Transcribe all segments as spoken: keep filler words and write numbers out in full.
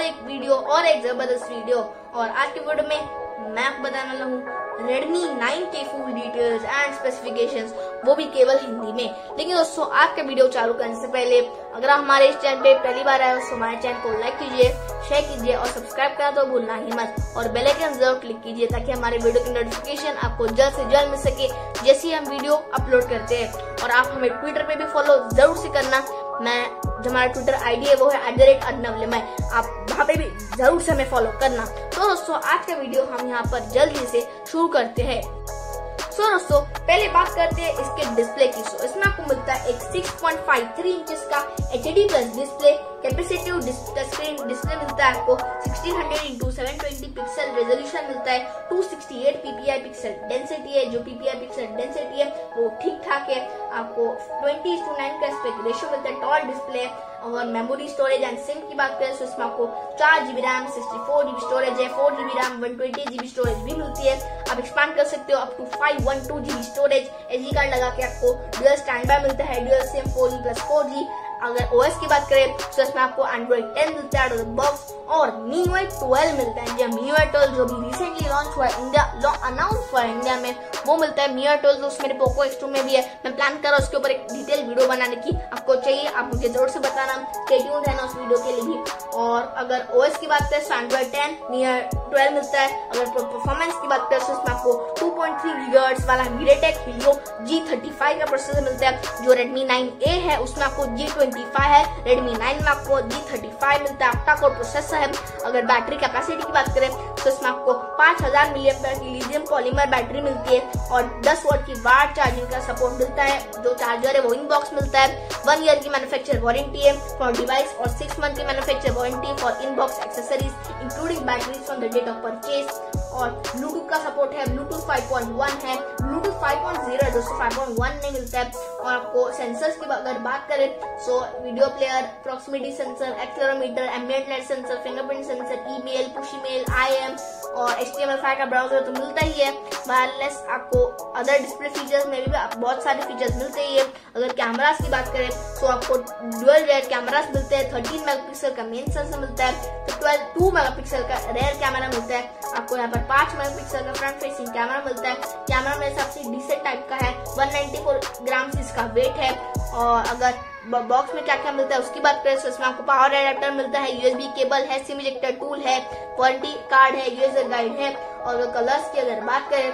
एक वीडियो और एक जबरदस्त वीडियो। और आज के वीडियो में मैं आपको बताने वाला हूँ Redmi नाइन के फुल डिटेल्स एंड स्पेसिफिकेशंस, वो भी केवल हिंदी में। लेकिन दोस्तों आज का वीडियो चालू करने से पहले अगर आप हमारे इस चैनल पे पहली बार आए हो तो हमारे चैनल को लाइक कीजिए, शेयर कीजिए और सब्सक्राइब करना तो भूलना ही मत। और बेल आइकन जरूर क्लिक कीजिए ताकि हमारे वीडियो की नोटिफिकेशन आपको जल्द से जल्द मिल सके जैसे ही हम वीडियो अपलोड करते हैं। और आप हमें ट्विटर पे भी फॉलो जरूर से करना। मैं जो हमारा ट्विटर आईडी है वो है एट द रेट अनवलिम, आप वहाँ पे भी जरूर से हमें फॉलो करना। तो दोस्तों आज का वीडियो हम यहाँ पर जल्दी से शुरू करते हैं। सो so, दोस्तों पहले बात करते हैं इसके डिस्प्ले की। सो so, इसमें आपको मिलता है एक six point five three inches का H D plus display, capacitive screen display मिलता है आपको sixteen hundred into seven twenty pixel resolution मिलता है, two sixty eight PPI pixel density है। जो पीपीआई पिक्सल डेंसिटी है वो ठीक ठाक है। आपको ट्वेंटी टू नाइन का एस्पेक्ट रेशियो मिलता है, टॉल डिस्प्ले है। और मेमोरी स्टोरेज एंड सिम की बात करें तो इसमें आपको चार GB RAM sixty four GB storage है, four GB RAM one twenty GB storage भी मिलती है। आप एक्सपांड कर सकते हो up to five one two GB storage. SD card लगा के आपको डुअल स्टैंड बाय मिलता है, dual SIM four G plus four G. अगर ओएस की बात करें तो इसमें आपको एंड्रॉइड टेन मिलता है आउट ऑफ द बॉक्स और M I U I twelve मिलता है। जो M I U I twelve जो भी रिसेंटली लॉन्च हुआ है इंडिया अनाउंस हुआ है इंडिया में, वो मिलता है M I U I twelve. तो मेरे पोको एक्स टू में भी है। मैं प्लान कर रहा हूँ उसके ऊपर एक डिटेल वीडियो बनाने की। आपको चाहिए आप मुझे जरूर से बताना, स्टे ट्यून्ड रहना उस वीडियो के लिए भी। और अगर ओएस की बात करें तो Android ten M I U I twelve मिलता है। अगर परफॉर्मेंस की बात करें तो इसमें आपको टू पॉइंट थ्री गीगाहर्ट्ज वाला MediaTek Helio G thirty five का प्रोसेसर मिलता है। जो Redmi नाइन ए है उसमें आपको जी ट्वेंटी फाइव है, Redmi नाइन में आपको जी थर्टी फाइव मिलता है, ऑक्टा कोर प्रोसेसर है। अगर बैटरी कैपेसिटी की बात करें तो इसमें आपको पांच हजार मिली एम्पीयर की लिथियम पॉलीमर बैटरी मिलती है और दस वॉट की वाट चार्जिंग का सपोर्ट मिलता है। जो चार्जर है वो इन बॉक्स मिलता है। वन ईयर की मैन्युफैक्चर वारंटी है फॉर डिवाइस और सिक्स मंथ की manufacture warranty for in box accessories including batteries from the date of purchase. और ब्लूटूथ का सपोर्ट है, ब्लूटूथ फाइव पॉइंट वन है, ब्लूटूथ फाइव पॉइंट ज़ीरो दोस्तों five point one नहीं मिलता है। और आपको सेंसर्स की अगर बात करें so video player, proximity sensor, accelerometer, ambient light sensor, fingerprint sensor, email, push email, I M और H T M L five का ब्राउजर तो मिलता ही है। वायरलेस आपको अदर डिस्प्ले फीचर्स में भी बहुत सारे फीचर्स मिलते ही है। अगर कैमरास की बात करें तो आपको डुअल रेयर कैमरास मिलते हैं, थर्टीन मेगापिक्सल का मेन सेंसर मिलता है, ट्वेल्व टू मेगापिक्सल का रेयर कैमरा मिलता है। आपको यहाँ पर पांच मेगापिक्सल का फ्रंट फेसिंग कैमरा मिलता है। कैमरा मेरे हिसाब से डिसेंट टाइप का है, वन नाइंटी फोर ग्राम इसका वेट है। और अगर बॉक्स में क्या क्या मिलता है उसकी बात करें तो इसमें आपको पावर एडेप्टर मिलता है, यूएसबी केबल है, सिम इजेक्टर टूल है, वारंटी कार्ड है, यूजर गाइड है। और कलर्स की अगर बात करें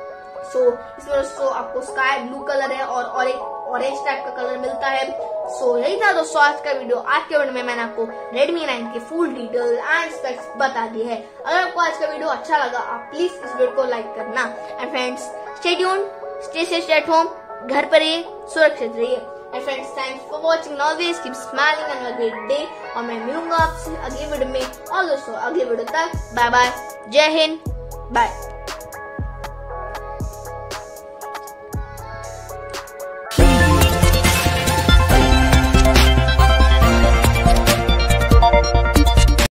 सो इसमें दोस्तों आपको स्काई ब्लू कलर है और और एक ऑरेंज टाइप का कलर मिलता है। सो यही था दोस्तों आज का वीडियो। आज के वीडियो में मैंने आपको Redmi नाइन के फुल डिटेल एंड स्पेक्स बता दिए हैं। अगर आपको आज का वीडियो अच्छा लगा आप प्लीज इस वीडियो को लाइक करना। And friends stay tuned, stay safe at home, घर पर रहिए, सुरक्षित रहिए। And friends thanks for watching, always keep smiling and have a great day. और मैं मिलूंगा आपसे अगले वीडियो में। और दोस्तों अगले वीडियो तक बाय बाय, जय हिंद, बाय।